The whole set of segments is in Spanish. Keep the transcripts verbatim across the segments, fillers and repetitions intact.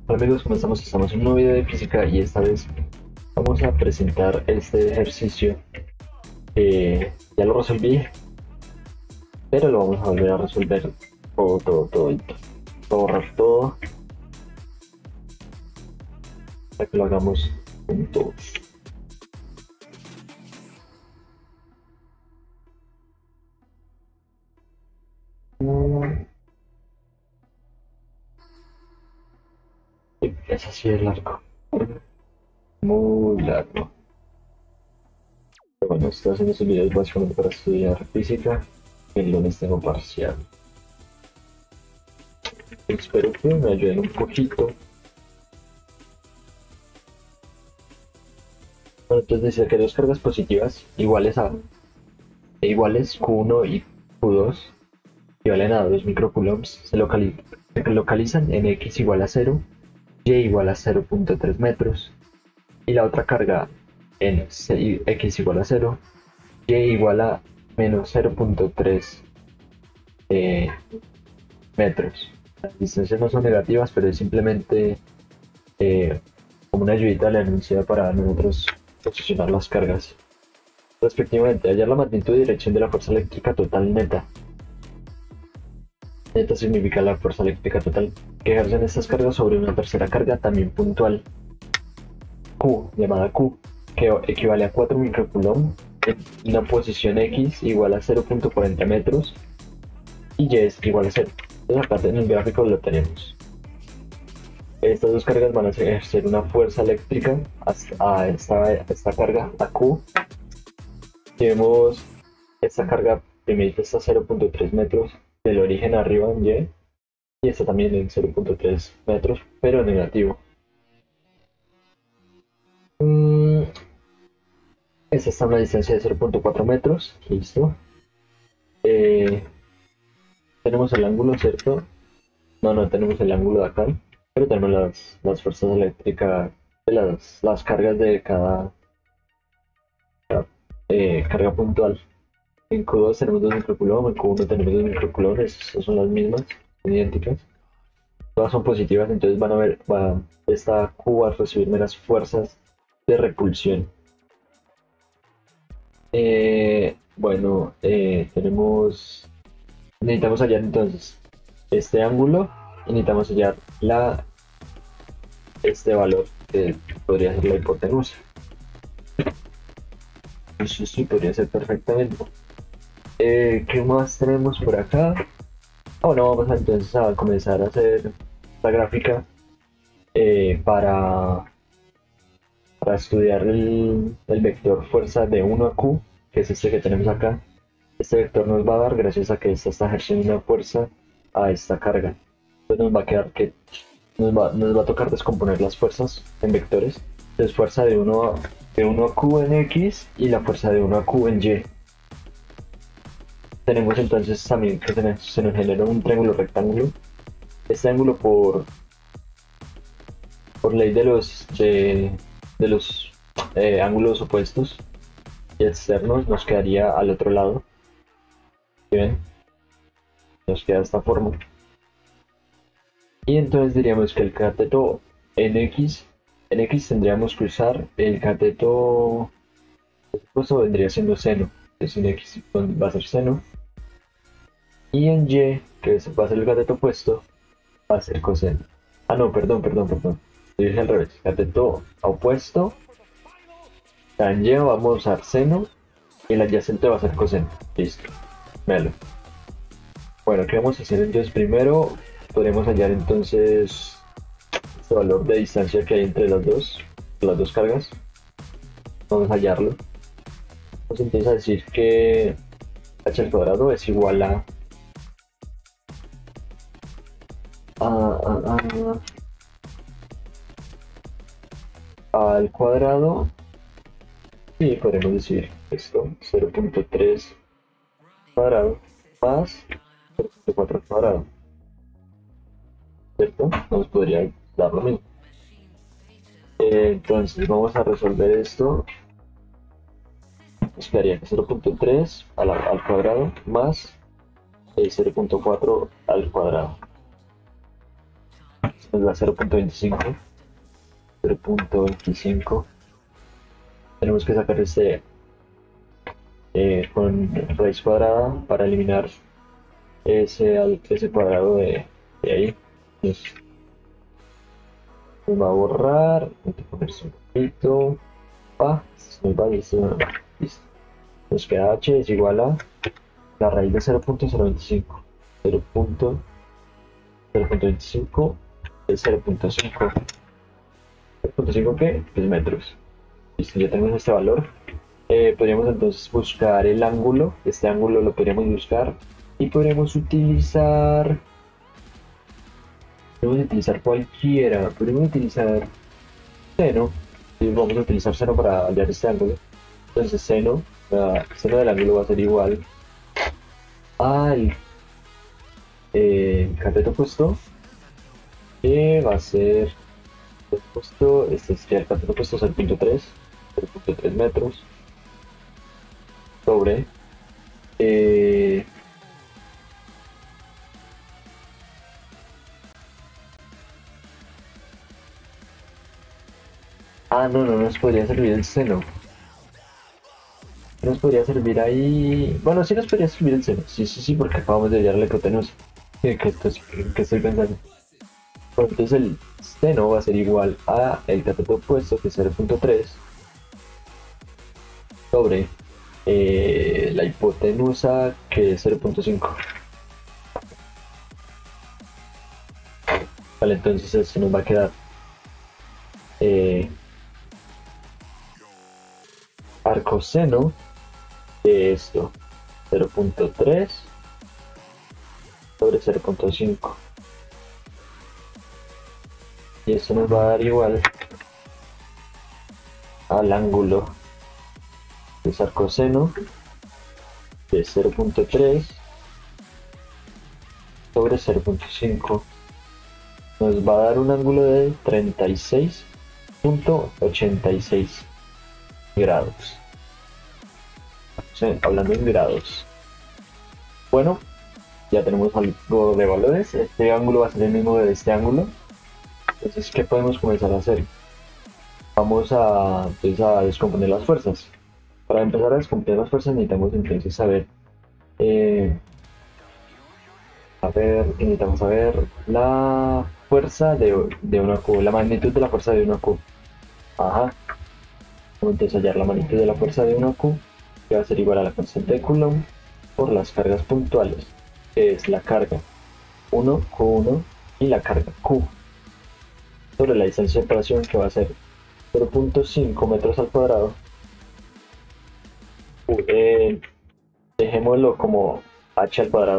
Hola amigos, ¿cómo estamos? Estamos en un nuevo video de física y esta vez vamos a presentar este ejercicio que ya lo resolví, pero lo vamos a volver a resolver todo, todo, todo, todo, borrar todo para que lo hagamos juntos. Es así de largo, muy largo. Pero bueno, estoy haciendo estos videos básicamente para estudiar física. El lunes tengo parcial. Espero que me ayuden un poquito. Bueno, entonces decía que dos cargas positivas iguales a e iguales Q uno y Q dos equivalen a dos microcoulombs se, locali se localizan en X igual a cero, Y igual a cero punto tres metros y la otra carga en X igual a cero, Y igual a menos cero punto tres eh, metros. Las distancias no son negativas, pero es simplemente eh, como una ayudita a la enuncia para nosotros posicionar las cargas. Respectivamente, hallar la magnitud y dirección de la fuerza eléctrica total neta. Neta significa la fuerza eléctrica total que ejercen estas cargas sobre una tercera carga también puntual, Q, llamada Q, que equivale a cuatro microcoulomb en una posición X igual a cero punto cuarenta metros y Y es igual a cero. Entonces acá en el gráfico lo tenemos. Estas dos cargas van a ejercer una fuerza eléctrica a esta, a esta carga, a Q. Si vemos esta carga primero está a cero punto tres metros del origen arriba en Y y está también en cero punto tres metros, pero negativo. Mm, esta está a una distancia de cero punto cuatro metros, listo. Eh, tenemos el ángulo, ¿cierto? No, no tenemos el ángulo de acá, pero tenemos las, las fuerzas eléctricas de las, las cargas de cada, cada eh, carga puntual. En Q dos tenemos dos microcoulomb, en Q uno tenemos dos microcoulomb, esas son las mismas, son idénticas. Todas son positivas, entonces van a ver, va, esta Q va a recibir menos fuerzas de repulsión. Eh, bueno, eh, tenemos, necesitamos hallar entonces este ángulo y necesitamos hallar la, este valor que podría ser la hipotenusa. Eso sí, podría ser perfectamente. Eh, ¿Qué más tenemos por acá? Oh, no, vamos a, entonces a comenzar a hacer la gráfica eh, para, para estudiar el, el vector fuerza de uno a Q, que es este que tenemos acá. Este vector nos va a dar gracias a que esta está ejerciendo una fuerza a esta carga. Entonces nos va a quedar que nos va, nos va a tocar descomponer las fuerzas en vectores. Entonces fuerza de uno a, de uno a Q en X y la fuerza de uno a Q en Y. Tenemos entonces también que se nos, se nos genera un triángulo rectángulo. Este ángulo por, por ley de los, de, de los eh, ángulos opuestos y externos nos quedaría al otro lado. ¿Ven? Nos queda de esta forma. Y entonces diríamos que el cateto en X, en X tendríamos que usar el cateto opuesto, vendría siendo seno. Entonces en X va a ser seno. Y en Y, que va a ser el cateto opuesto, va a ser coseno. Ah, no, perdón, perdón, perdón. Yo dije al revés. Cateto opuesto. En Y vamos a usar seno. Y el adyacente va a ser coseno. Listo. Véalo. Bueno, ¿qué vamos a hacer entonces? Primero podremos hallar entonces este valor de distancia que hay entre las dos, las dos cargas. Vamos a hallarlo. Vamos entonces a decir que h al cuadrado es igual a a, a, a al cuadrado, y podremos decir esto, cero punto tres cuadrado más cero punto cuatro cuadrado, ¿cierto? Nos podría dar lo mismo. Eh, entonces vamos a resolver esto. Nos quedaría cero punto tres al, al cuadrado más eh, cero punto cuatro al cuadrado. nos da cero punto veinticinco. cero punto veinticinco. Tenemos que sacar este eh, con raíz cuadrada para eliminar ese, al- ese cuadrado de, de ahí. Entonces, nos va a borrar. Voy a poner un poquito. Ah, se nos va, listo. Listo. Nos queda h es igual a la raíz de cero punto cero veinticinco. cero punto cero punto veinticinco es cero punto cinco. cero punto cinco ¿qué? Pues metros. Listo, ya tenemos este valor. Eh, podríamos entonces buscar el ángulo. Este ángulo lo podríamos buscar y podríamos utilizar. Podemos utilizar cualquiera. Podemos utilizar seno. Y vamos a utilizar seno para hallar este ángulo. Entonces seno, la, seno del ángulo va a ser igual al eh, cateto opuesto, que va a ser opuesto, este sería el cateto opuesto cero punto tres, cero punto tres metros sobre eh, ah no, no nos podría servir el seno. Nos podría servir ahí. Bueno, sí nos podría servir el seno. Sí, sí, sí, porque acabamos de hallar la hipotenusa. ¿Qué, qué estoy, qué estoy pensando? Bueno, entonces el seno va a ser igual a el cateto opuesto, que es cero punto tres, sobre eh, la hipotenusa, que es cero punto cinco. Vale, entonces esto nos va a quedar eh, arcoseno de esto, cero punto tres sobre cero punto cinco. Y esto nos va a dar igual al ángulo de arcoseno de cero punto tres sobre cero punto cinco. Nos va a dar un ángulo de treinta y seis punto ochenta y seis grados. Sí, hablando en grados. Bueno, ya tenemos algo de valores. Este ángulo va a ser el mismo de este ángulo. Entonces, ¿qué podemos comenzar a hacer? Vamos a, entonces, a descomponer las fuerzas. Para empezar a descomponer las fuerzas necesitamos entonces saber, eh, a ver, necesitamos saber la fuerza de, de una Q, la magnitud de la fuerza de una Q. Ajá. Vamos entonces a hallar la magnitud de la fuerza de una Q, que va a ser igual a la constante de Coulomb por las cargas puntuales, que es la carga uno Q uno y la carga Q, sobre la distancia de separación, que va a ser cero punto cinco metros al cuadrado. Eh, dejémoslo como h al cuadrado.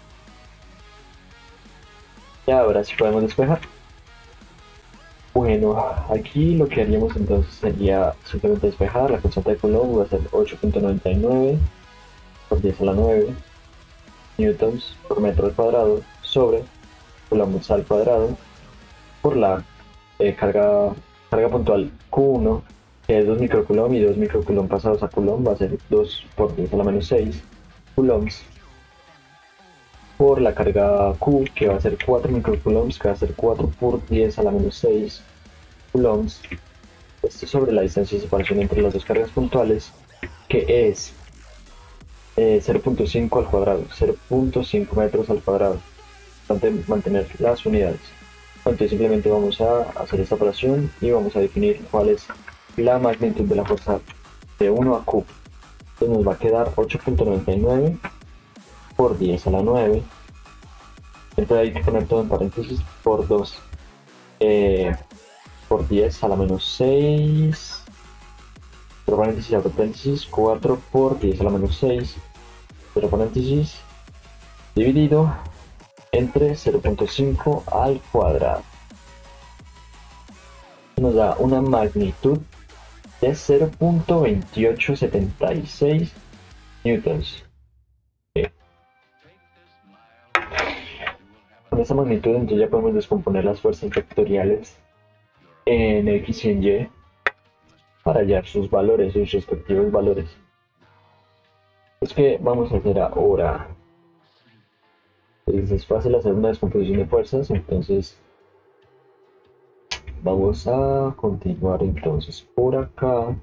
Y ahora sí podemos despejar. Bueno, aquí lo que haríamos entonces sería simplemente despejar. La constante de Coulomb va a ser ocho punto noventa y nueve por diez a la nueve newtons por metro al cuadrado sobre Coulomb al cuadrado por la eh, carga, carga puntual Q uno, que es dos microcoulomb, y dos microcoulomb pasados a coulomb va a ser dos por diez a la menos seis coulombs por la carga Q, que va a ser cuatro microcoulombs, que va a ser cuatro por diez a la menos seis coulombs. Esto sobre la distancia de separación entre las dos cargas puntuales, que es eh, cero punto cinco al cuadrado, cero punto cinco metros al cuadrado. Importante mantener las unidades. Entonces simplemente vamos a hacer esta operación y vamos a definir cuál es la magnitud de la fuerza de uno a Q. Entonces nos va a quedar ocho punto noventa y nueve por diez a la nueve. Siempre hay que poner todo en paréntesis por dos. Eh, por diez a la menos seis. Pero paréntesis, abro paréntesis, cuatro por diez a la menos seis. Pero paréntesis, dividido entre cero punto cinco al cuadrado. Nos da una magnitud de cero punto veintiocho setenta y seis newtons. Okay. Con esta magnitud entonces ya podemos descomponer las fuerzas vectoriales en X y en Y para hallar sus valores, sus respectivos valores. Es que vamos a hacer ahora. Pues es fácil hacer una descomposición de fuerzas, entonces vamos a continuar entonces por acá.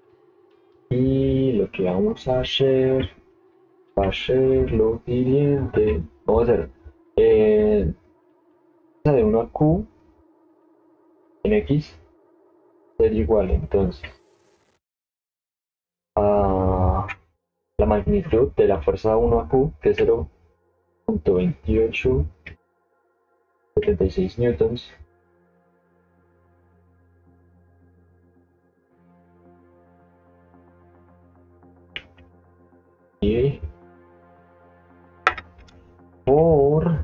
Y lo que vamos a hacer va a ser lo siguiente. Vamos a hacer eh, de uno a Q en X ser igual entonces a la magnitud de la fuerza uno a Q, que es cero punto veintiocho setenta y seis newtons, y por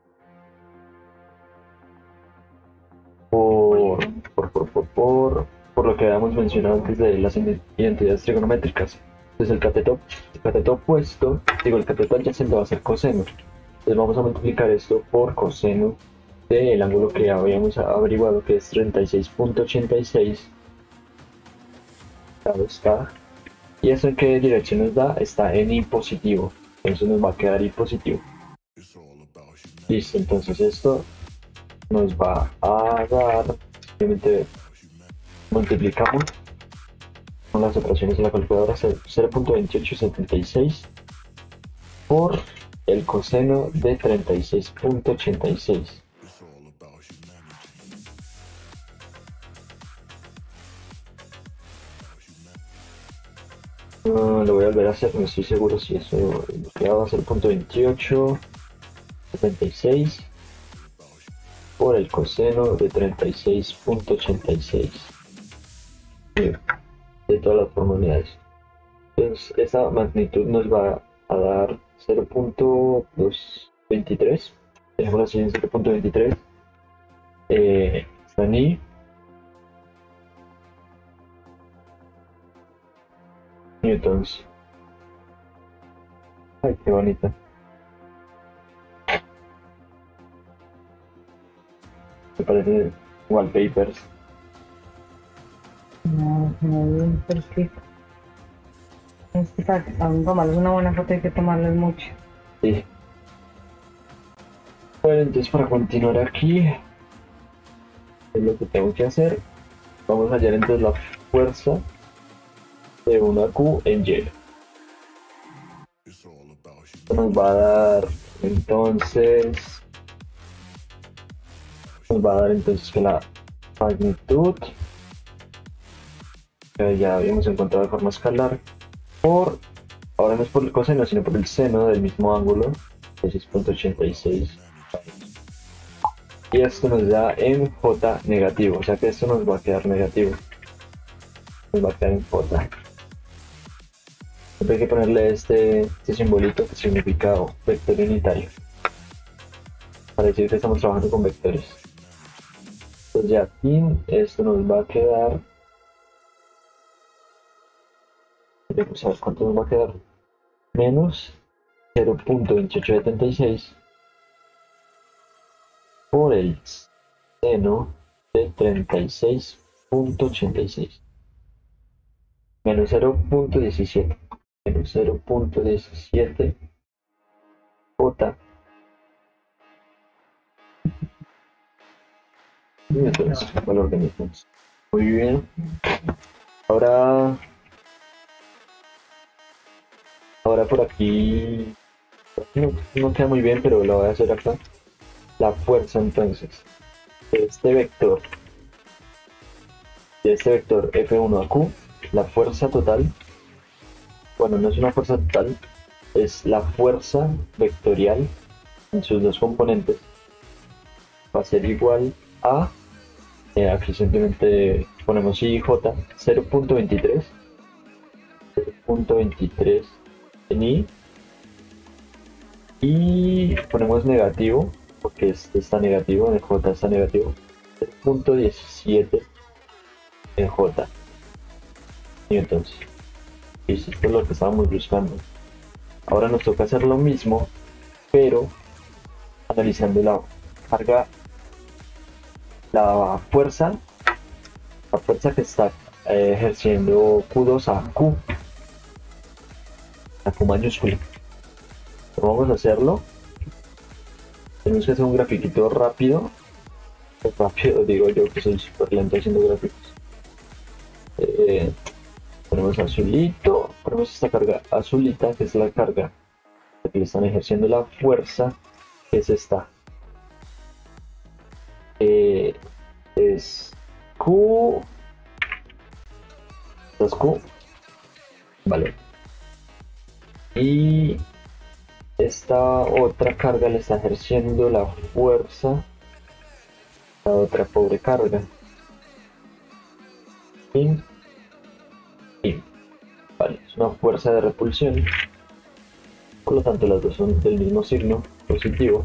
por por por por por, por lo que habíamos mencionado antes de las identidades trigonométricas. Entonces el cateto, el cateto opuesto, digo el cateto adyacente va a ser coseno. Entonces vamos a multiplicar esto por coseno del ángulo que habíamos averiguado, que es treinta y seis punto ochenta y seis. Está. ¿Y eso en qué dirección nos da? Está en y positivo. Entonces nos va a quedar y positivo. Listo, entonces esto nos va a dar, simplemente multiplicamos con las operaciones de la calculadora, cero punto veintiocho setenta y seis por el coseno de treinta y seis punto ochenta y seis. Uh, lo voy a volver a hacer, no estoy seguro si eso va a ser punto veintiocho setenta y seis por el coseno de treinta y seis punto ochenta y seis de todas las formalidades. Entonces esa magnitud nos va a dar cero punto doscientos veintitrés, dejémoslo así en cero punto veintitrés, eh, están y newtons. Ay, qué bonita. Me parece wallpapers. No, no, pero es que es que para tomarles una buena foto hay que tomarles mucho. Sí. Bueno, entonces para continuar aquí, es lo que tengo que hacer. Vamos a hallar entonces la fuerza de una Q en Y. Esto nos va a dar entonces, nos va a dar entonces que la magnitud, que ya habíamos encontrado de forma escalar, por, ahora no es por el coseno, sino por el seno del mismo ángulo, seis punto ochenta y seis. Y esto nos da en J negativo, o sea que esto nos va a quedar negativo. Nos va a quedar en J. Siempre hay que ponerle este, este simbolito que significa vector unitario, para decir que estamos trabajando con vectores. Entonces ya aquí esto nos va a quedar, vamos a ver cuánto nos va a quedar, menos cero punto veintiocho setenta y seis por el seno de treinta y seis punto ochenta y seis, menos cero punto diecisiete, menos cero punto diecisiete J. Y entonces el valor de newtons. Muy bien. Ahora, ahora por aquí no, no queda muy bien, pero lo voy a hacer acá. La fuerza entonces de este vector, de este vector F uno a Q, la fuerza total, bueno, no es una fuerza total, es la fuerza vectorial en sus dos componentes, va a ser igual a, eh, aquí simplemente ponemos I J, cero punto veintitrés, cero punto veintitrés en I, y ponemos negativo, porque este está negativo, en J está negativo, cero punto diecisiete en J newtons. Y esto es lo que estábamos buscando. Ahora nos toca hacer lo mismo, pero analizando la carga, la fuerza, la fuerza que está eh, ejerciendo Q dos a Q, a Q mayúscula. Vamos a hacerlo. Tenemos que hacer un grafiquito rápido rápido, digo yo que soy súper lento haciendo gráficos. Eh, ponemos azulito, ponemos esta carga azulita, que es la carga que le están ejerciendo la fuerza, que es esta. Eh, es Q. Esta es Q. Vale. Y esta otra carga le está ejerciendo la fuerza a otra pobre carga. Y, y, vale, es una fuerza de repulsión. Por lo tanto, las dos son del mismo signo, positivo.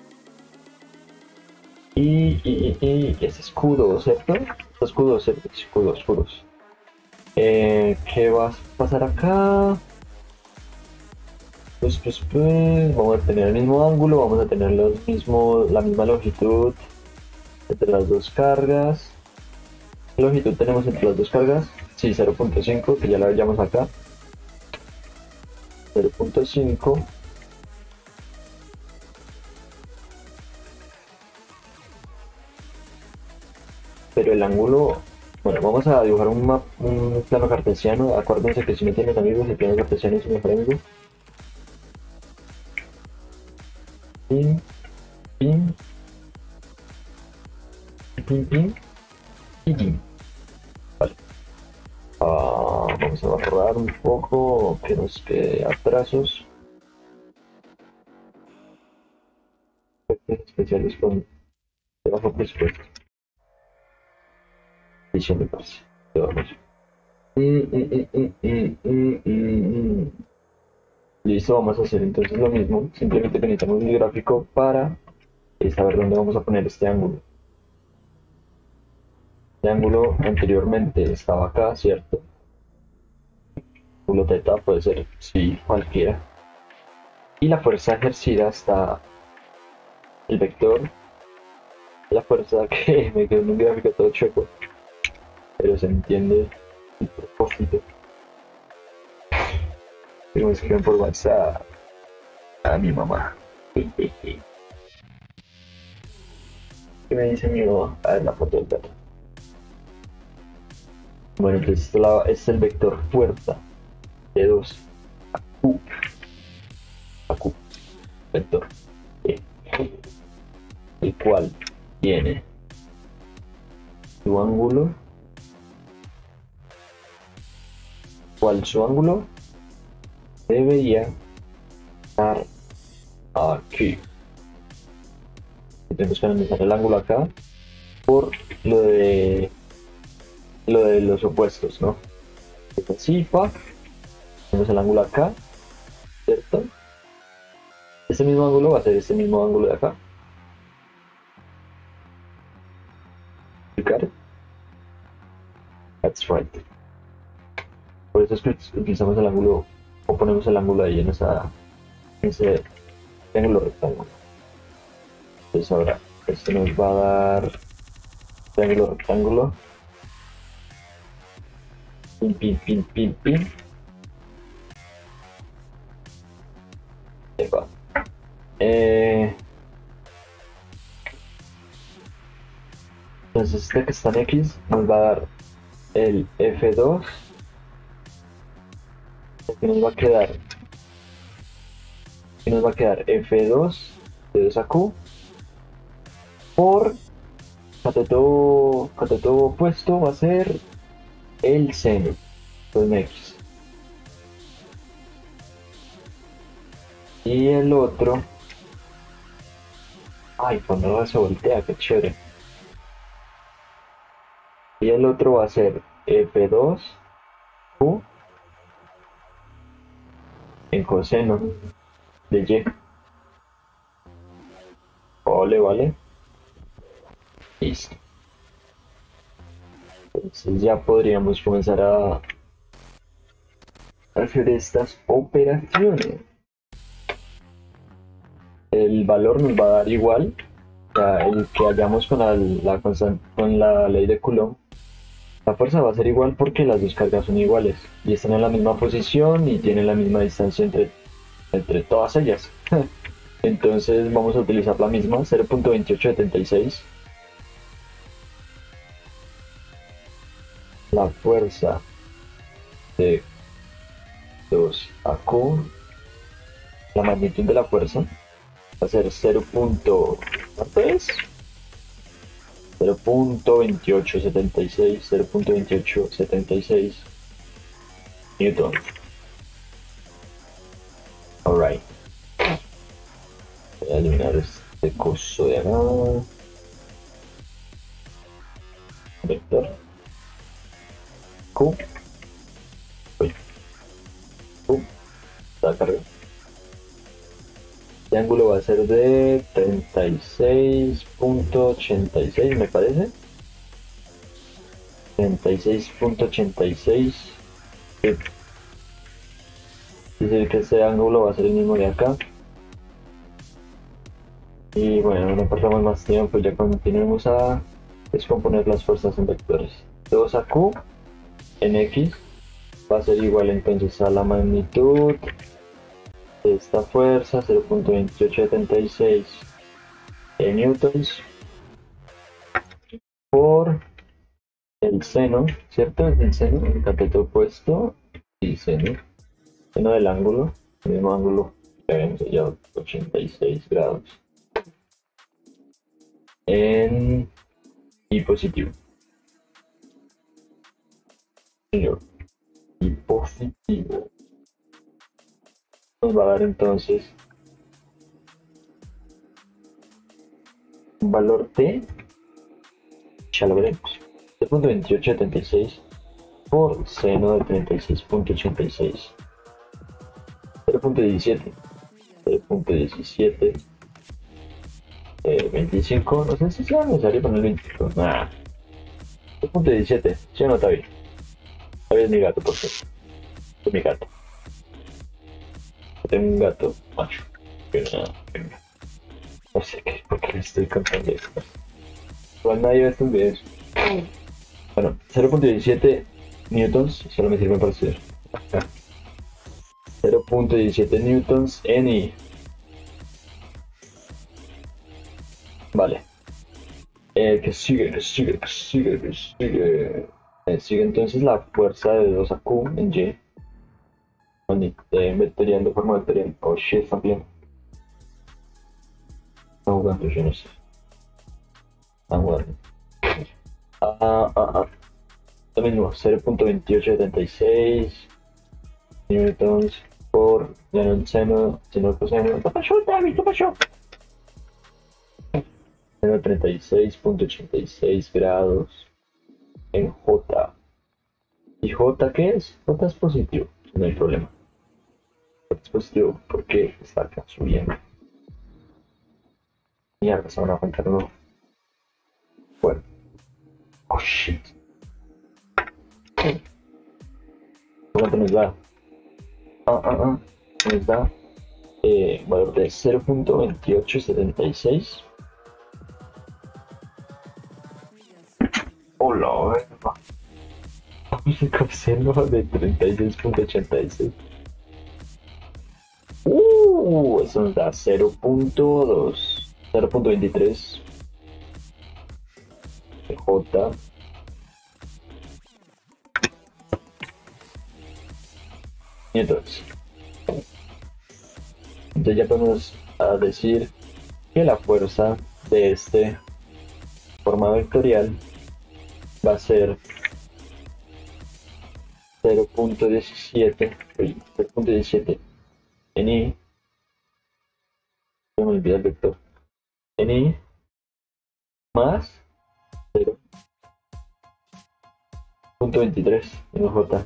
Y, y, y, y ese escudo, ¿cierto? Escudo, ¿cierto? Escudo, escudos. Eh, ¿Qué va a pasar acá? Pues, pues, pues, vamos a tener el mismo ángulo, vamos a tener los mismos, la misma longitud entre las dos cargas. ¿Qué longitud tenemos entre las dos cargas? Sí, cero punto cinco, que ya la veíamos acá. cero punto cinco. Pero el ángulo, bueno, vamos a dibujar un, map, un plano cartesiano. Acuérdense que si no tienen amigos, el plano cartesiano es su mejor amigo. Pin, pin, pin, pin, y pin. Vale. Uh, vamos a borrar un poco, que nos quede atrasos. Efectos especiales con de bajo presupuesto. Edición de pase. Vamos. Mm, mm, mm, mm, mm, mm, mm. Listo, vamos a hacer entonces lo mismo. Simplemente necesitamos un gráfico para saber dónde vamos a poner este ángulo. Este ángulo anteriormente estaba acá, ¿cierto? Ángulo teta puede ser, sí, cualquiera. Y la fuerza ejercida está el vector. La fuerza que me quedó en un gráfico todo chueco, pero se entiende el propósito. Y me escriben por WhatsApp a mi mamá. ¿Qué me dice mi mamá? A ver la foto del gato. Bueno, entonces este, la, este es el vector fuerza de dos a Q. A Q. Vector E. El cual tiene su ángulo. ¿Cuál su ángulo? Debería estar aquí. Tenemos que analizar el ángulo acá por lo de lo de los opuestos, ¿no? Así, pa, tenemos el ángulo acá, ¿cierto? Este mismo ángulo va a ser este mismo ángulo de acá. That's right. Por eso es que utilizamos el ángulo, o ponemos el ángulo ahí en, esa, en ese ángulo rectángulo. Entonces ahora, esto nos va a dar este ángulo rectángulo. Pin, pin, pin, pin, pin. Ahí va. Eh, entonces este que está en X nos va a dar el F dos. Que nos va a quedar que nos va a quedar F dos de dos a Q por cateto, cateto opuesto va a ser el seno de X y el otro, ay, cuando se voltea, que chévere, y el otro va a ser F dos Q en coseno de Y. Vale, vale. Listo. Entonces ya podríamos comenzar a hacer estas operaciones. El valor nos va a dar igual, o sea, el que hallamos con la, la, con la ley de Coulomb. La fuerza va a ser igual porque las dos cargas son iguales y están en la misma posición y tienen la misma distancia entre, entre todas ellas. Entonces vamos a utilizar la misma, cero punto veintiocho setenta y seis. la fuerza de dos a Q, la magnitud de la fuerza va a ser cero. ¿Cuánto es? cero punto veintiocho setenta y seis, cero punto veintiocho setenta y seis newton. Alright. Voy a eliminar este coso de acá. Vector. Q. Uy. Q. Está cargado. Este ángulo va a ser de treinta y seis punto ochenta y seis, me parece. treinta y seis punto ochenta y seis. Es decir, que este ángulo va a ser el mismo de acá. Y bueno, no perdamos más tiempo, ya continuemos a descomponer las fuerzas en vectores. dos a Q en X va a ser igual entonces a la magnitud de esta fuerza, cero punto veintiocho setenta y seis en newtons, por el seno, ¿cierto? El seno, el cateto opuesto y seno, seno del ángulo, el mismo ángulo que habíamos hallado, ochenta y seis grados, en y positivo. Y positivo nos va a dar entonces un valor de, ya lo veremos, cero punto veintiocho setenta y seis por seno de treinta y seis punto ochenta y seis, cero punto diecisiete, cero punto diecisiete, eh, veinticinco, no sé si sea necesario poner veinticinco, nah, cero punto diecisiete, si no está bien, está bien mi gato, por favor, es mi gato, tengo un gato macho, que no, que no, no sé qué, por qué le estoy contando esto, igual nadie ve estos videos. Bueno, cero punto diecisiete newtons solo me sirve para estudiar. cero punto diecisiete newtons en I. Vale. Eh, que sigue, que sigue, que sigue, que sigue. Eh, sigue entonces la fuerza de dos a Q en Y. Eh, vectorial de forma vectorial. Oh shit, también. Está jugando, yo no sé. Está jugando. Ah, ah, ah. Lo mismo, cero punto veintiocho setenta y seis newtons por, ya no el seno, sino el coseno. ¿Qué pasó, David? ¿Qué pasó? treinta y seis punto ochenta y seis grados en J. ¿Y J qué es? J es positivo, no hay problema. J es positivo porque está acá subiendo. Mierda, se van a aguantar no. Bueno. Oh shit. ¿Cuánto nos da? Ah, ah, ah. Nos da eh, valor de cero punto veintiocho setenta y seis. Hola, verga. El coseno de treinta y seis punto ochenta y seis. Uh, eso nos da cero punto dos, cero punto veintitrés de J. Y entonces, entonces ya podemos uh, decir que la fuerza de este forma vectorial va a ser cero punto diecisiete, cero punto diecisiete en I, se me olvida el vector, en I más cero punto veintitrés en J.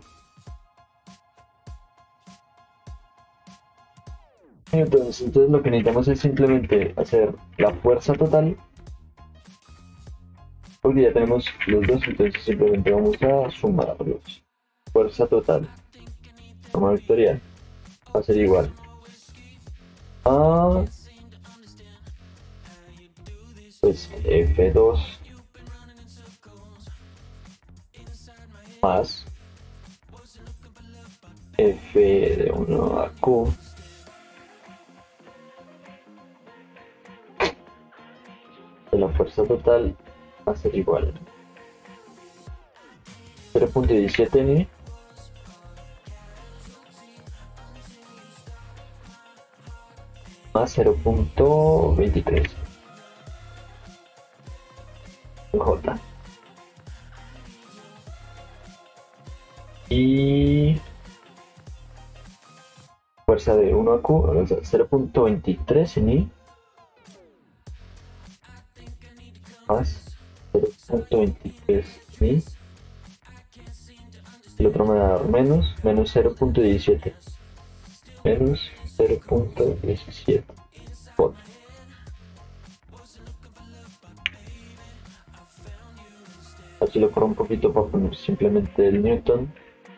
Entonces, entonces lo que necesitamos es simplemente hacer la fuerza total, porque ya tenemos los dos, entonces simplemente vamos a sumarlos. Fuerza total, forma vectorial, va a ser igual a pues F dos más F de uno a Q de la fuerza total va a ser igual cero punto diecisiete N más cero punto veintitrés J. Y fuerza de uno a Q, o sea, cero punto veintitrés en I más cero punto veintitrés en I. El otro me da menos, menos cero punto diecisiete. Menos cero punto diecisiete. J. Así lo corro un poquito para poner simplemente el Newton.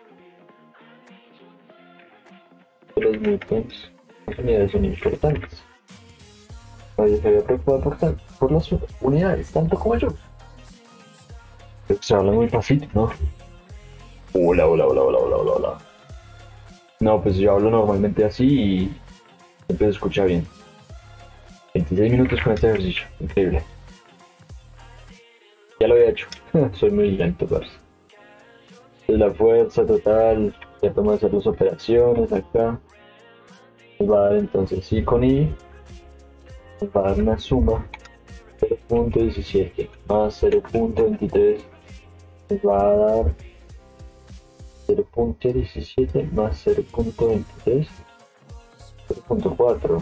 Los newtons, las unidades son importantes. Nadie se había preocupado por, tan, por las unidades, tanto como yo. Creo que se habla muy fácil, ¿no? Hola, hola, hola, hola, hola, hola, hola. No, pues yo hablo normalmente así y siempre se escucha bien. veintiséis minutos con este ejercicio, increíble. Ya lo había hecho, soy muy lento, parce. Es la fuerza total, ya toma hacer las operaciones acá. Nos va a dar entonces sí con I, nos va a dar una suma cero punto diecisiete más cero punto veintitrés, nos va a dar cero punto diecisiete más cero punto veintitrés, cero punto cuatro.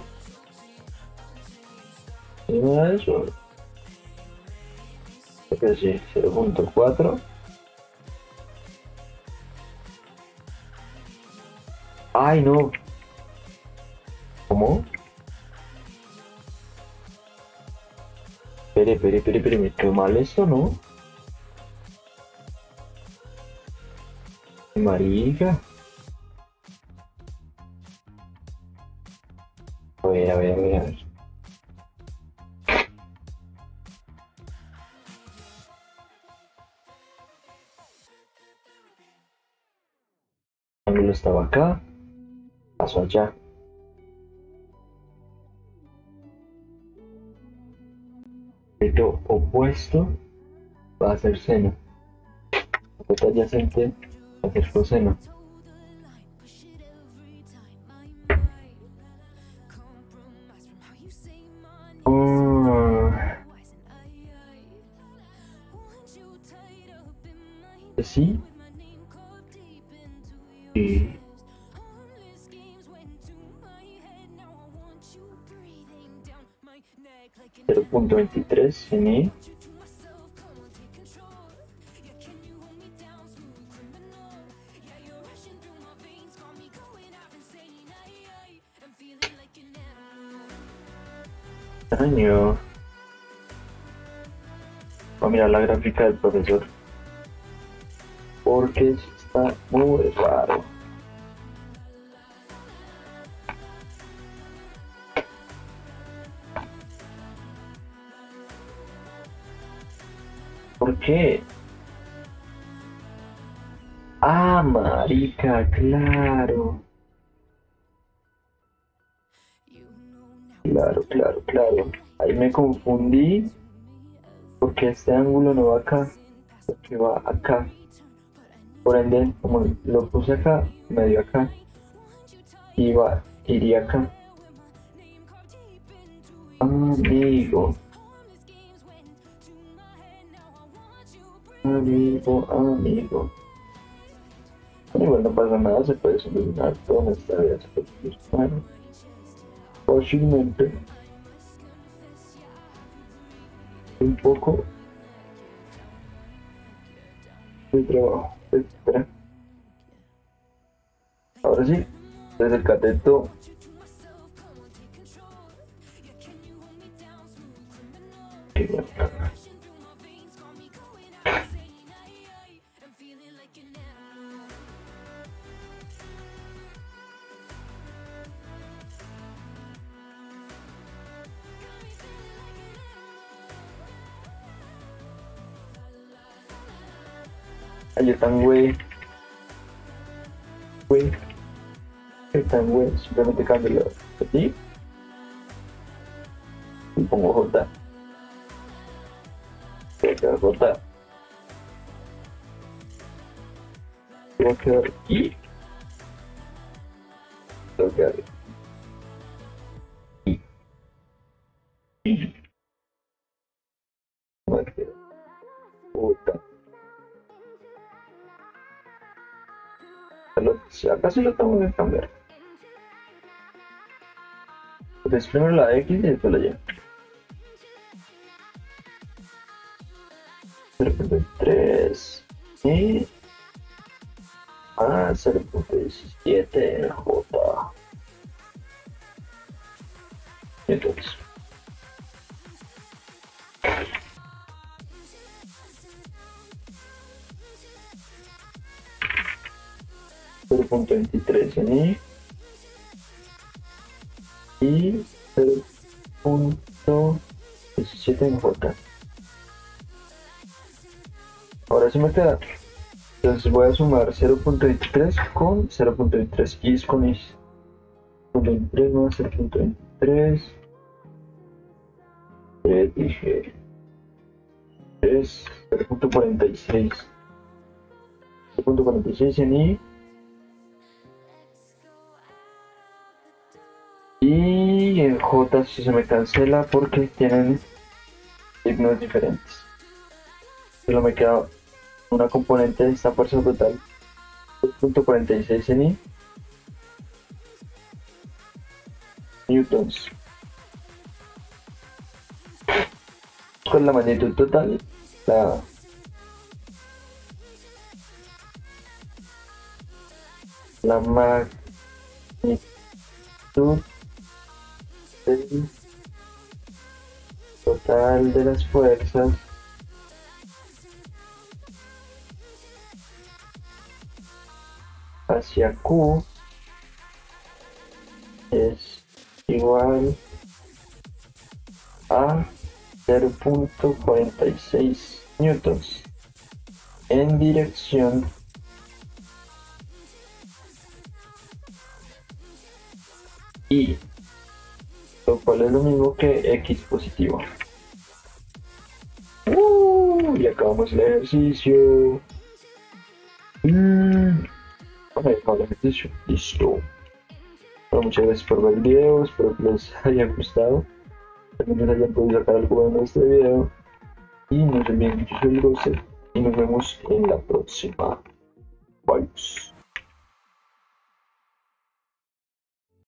¿Y me da eso? Creo que sí, cero punto cuatro. ¡Ay, no! ¿Cómo? Espere, espere, espere, espere, me quedó mal esto, ¿no? Marica. A ver, a ver, a ver, a ver. El ángulo estaba acá, paso allá. El opuesto va a ser seno. La recta adyacente va a ser coseno. Uh, sí. Y cero punto veintitrés en I. Extraño. Voy a mirar la gráfica del profesor. Porque está muy raro. ¿Por qué? Ah, marica, claro. Claro, claro, claro. Ahí me confundí. Porque este ángulo no va acá. Porque va acá. Por ende, como lo puse acá, medio acá. Iba, iría acá. Amigo. Amigo, amigo. Bueno, igual no pasa nada, se puede solucionar todo en esta vida, se puede solucionar fácilmente. Un poco de trabajo, etcétera. Ahora sí, desde el cateto. Qué bueno. Ahí están, güey. Güey. Ahí están, güey. Simplemente cambio aquí. Y pongo J. J. va a quedar y va a quedar y y va a quedar puta. Acá sí lo tengo que cambiar. Entonces primero la X y después la Y. cero punto tres y a cero punto diecisiete J. Entonces cero punto veintitrés en I y cero punto diecisiete en J. Ahora sí me queda. Entonces voy a sumar cero punto veintitrés con cero punto veintitrés y con I. cero punto veintitrés más cero punto veintitrés. Eh, dije es cero punto cuarenta y seis. cero punto cuarenta y seis en I. Y en J si se me cancela porque tienen signos diferentes. Solo me queda una componente de esta fuerza total. cero punto cuarenta y seis en I. Newtons. Con la magnitud total, la la magnitud del total de las fuerzas hacia Q es igual a cero punto cuarenta y seis newtons en dirección Y, lo cual es lo mismo que X positivo. Uh, y acabamos el ejercicio. Mm. Bueno, acabamos el ejercicio. Listo. Bueno, muchas gracias por ver el video. Espero que les haya gustado. También les hayan podido sacar algo bueno de este video. Y no se olviden que yo soy el Gozer. Y nos vemos en la próxima. Bye.